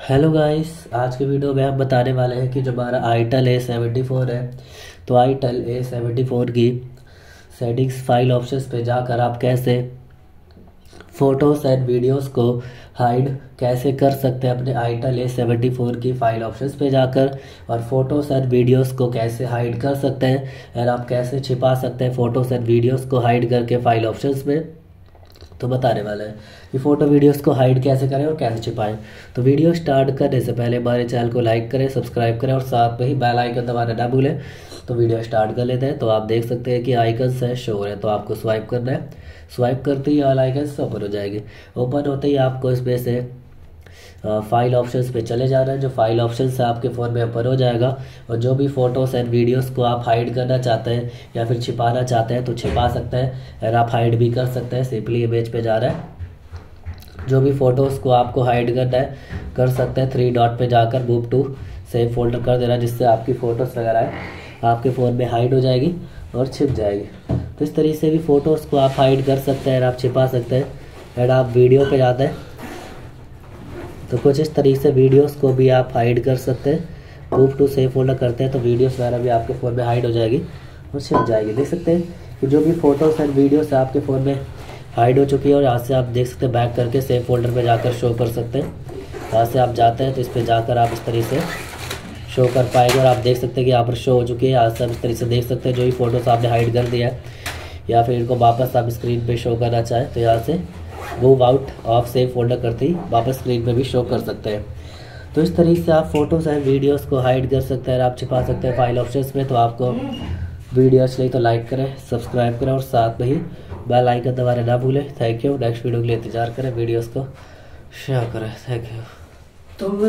Hello guys, आज के video में हम बताने वाले हैं कि जो हमारा आईटेल A74 है, तो आईटेल A74 की सेटिंग्स फाइल ऑप्शंस पे जाकर आप कैसे फ़ोटोज़ एंड वीडियोस को हाइड कैसे कर सकते हैं अपने आईटेल A74 की फाइल ऑप्शंस पे जाकर, और फ़ोटोज़ एंड वीडियोस को कैसे हाइड कर सकते हैं और आप कैसे छिपा सकते हैं फ़ोटोज़ एंड वीडियोस को हाइड करके फाइल ऑप्शंस में। तो बताने वाला है कि फ़ोटो वीडियोस को हाइड कैसे करें और कैसे छिपाएं। तो वीडियो स्टार्ट करने से पहले हमारे चैनल को लाइक करें, सब्सक्राइब करें और साथ में ही बेल आइकन दबाना ना भूलें। तो वीडियो स्टार्ट कर लेते हैं। तो आप देख सकते हैं कि आइकन्स है शो हो रहे हैं, तो आपको स्वाइप करना है। स्वाइप करते ही ऑल आइकन्स ओपन हो जाएंगे। ओपन होते ही आपको इसमें से फाइल ऑप्शंस पे चले जाना है। जो फाइल ऑप्शंस है आपके फ़ोन में ओपन हो जाएगा, और जो भी फ़ोटोज़ एंड वीडियोस को आप हाइड करना चाहते हैं या फिर छिपाना चाहते हैं तो छिपा सकते हैं, और आप हाइड भी कर सकते हैं। सिंपली इमेज पे जा रहा है, जो भी फ़ोटोज़ को आपको हाइड करना है कर सकते हैं। 3 डॉट पे जाकर मूव टू सेव फोल्डर कर देना, जिससे आपकी फ़ोटोज़ वगैरह है आपके फ़ोन में हाइड हो जाएगी और छिप जाएगी। तो इस तरीके से भी फ़ोटोज़ को आप हाइड कर सकते हैं और आप छिपा सकते हैं। एंड आप वीडियो पे जाते हैं तो कुछ इस तरीके से वीडियोस को भी आप हाइड कर सकते हैं। मूव टू सेव फोल्डर करते हैं तो वीडियोस वगैरह भी आपके फ़ोन में हाइड हो जाएगी और छिप जाएगी। देख सकते हैं कि जो भी फ़ोटोज़ एंड वीडियोस आपके फ़ोन में हाइड हो चुकी है, और यहाँ से आप देख सकते हैं बैक करके सेव फोल्डर पे जाकर शो कर सकते हैं। यहाँ से आप जाते हैं तो इस पर जाकर आप इस तरीके से शो कर पाएंगे, और आप देख सकते हैं कि यहाँ पर शो हो चुकी है। यहाँ से आप इस तरीके से देख सकते हैं जो भी फ़ोटोज़ आपने हाइड कर दिया है, या फिर इनको वापस आप स्क्रीन पे शो करना चाहें तो यहाँ से move out of save folder करते ही वापस स्क्रीन पे भी शो कर सकते हैं। तो इस तरीके से आप फ़ोटोज़ एंड वीडियोस को हाइड कर सकते हैं और आप छिपा सकते हैं फाइल ऑप्शंस में। तो आपको वीडियो अच्छी लगी तो लाइक करें, सब्सक्राइब करें और साथ में ही बेल आइकन दबाना ना भूलें। Thank you. नेक्स्ट वीडियो के लिए इंतजार करें, वीडियोस को शेयर करें। Thank you. तो